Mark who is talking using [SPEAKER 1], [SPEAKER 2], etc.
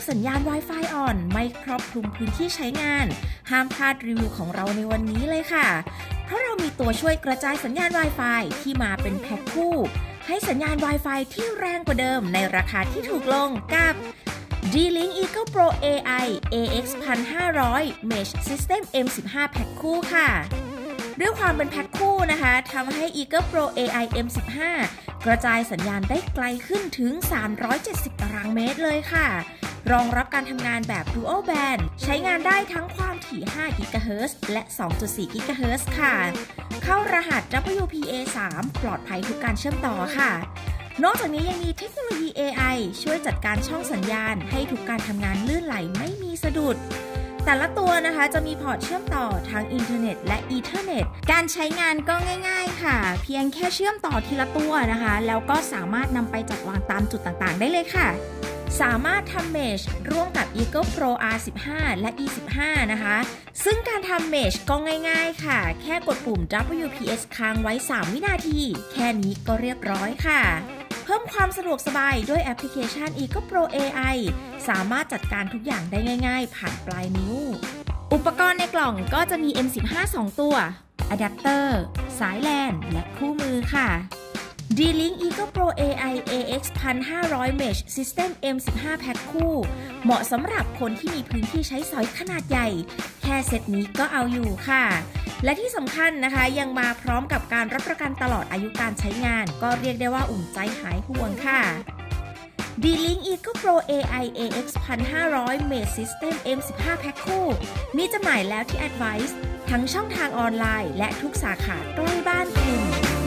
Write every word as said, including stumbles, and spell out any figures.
[SPEAKER 1] สัญญาณ Wi-Fi อ่อนไม่ครอบคลุมพื้นที่ใช้งานห้ามพลาดรีวิวของเราในวันนี้เลยค่ะเพราะเรามีตัวช่วยกระจายสัญญาณ Wi-Fi ที่มาเป็นแพ็คคู่ให้สัญญาณ Wi-Fi ที่แรงกว่าเดิมในราคาที่ถูกลงกับ D-Link Eagle Pro เอ ไอ เอ เอ็กซ์ หนึ่งพันห้าร้อย Mesh System เอ็ม สิบห้า แพ็คคู่ค่ะด้วยความเป็นแพ็คคู่นะคะทำให้ Eagle Pro เอ ไอ เอ็ม สิบห้า กระจายสัญญาณได้ไกลขึ้นถึงสามร้อยเจ็ดสิบตารางเมตรเลยค่ะรองรับการทำงานแบบ Dual Band ใช้งานได้ทั้งความถี่ห้ากิกะเฮิรตซ์และ สองจุดสี่กิกะเฮิรตซ์ค่ะเข้ารหัส ดับเบิลยู พี เอ สาม ปลอดภัยทุกการเชื่อมต่อค่ะนอกจากนี้ยังมีเทคโนโลยี เอ ไอ ช่วยจัดการช่องสัญญาณให้ทุกการทำงานลื่นไหลไม่มีสะดุดแต่ละตัวนะคะจะมีพอร์ตเชื่อมต่อทั้งอินเทอร์เน็ตและอีเทอร์เน็ตการใช้งานก็ง่ายๆค่ะเพียงแค่เชื่อมต่อทีละตัวนะคะแล้วก็สามารถนำไปจัดวางตามจุดต่างๆได้เลยค่ะสามารถทำ Mesh ร่วมกับ Eagle Pro อาร์ สิบห้า และ อี สิบห้า นะคะซึ่งการทำ Mesh ก็ง่ายๆค่ะแค่กดปุ่ม ดับเบิลยู พี เอส ค้างไว้สามวินาทีแค่นี้ก็เรียบร้อยค่ะเพิ่มความสะดวกสบายด้วยแอปพลิเคชัน Eagle Pro เอ ไอ สามารถจัดการทุกอย่างได้ง่ายๆผ่านปลายนิ้วอุปกรณ์ในกล่องก็จะมี เอ็ม สิบห้า สองตัวอะแดปเตอร์สายแลนและคู่มือค่ะ D-Link Eagle Pro เอ ไอ เอ เอ็กซ์ หนึ่งพันห้าร้อย Mesh System เอ็ม สิบห้า แพ็คคู่เหมาะสำหรับคนที่มีพื้นที่ใช้สอยขนาดใหญ่แค่เซตนี้ก็เอาอยู่ค่ะและที่สำคัญนะคะยังมาพร้อมกับการรับประกันตลอดอายุการใช้งานก็เรียกได้ว่าอุ่นใจหายห่วงค่ะ D-Link Eagle Pro เอ ไอ เอ เอ็กซ์ หนึ่งพันห้าร้อย Mesh System เอ็ม สิบห้า แพ็คคู่มีจำหน่ายแล้วที่ Advice ทั้งช่องทางออนไลน์และทุกสาขาใกล้บ้านคุณ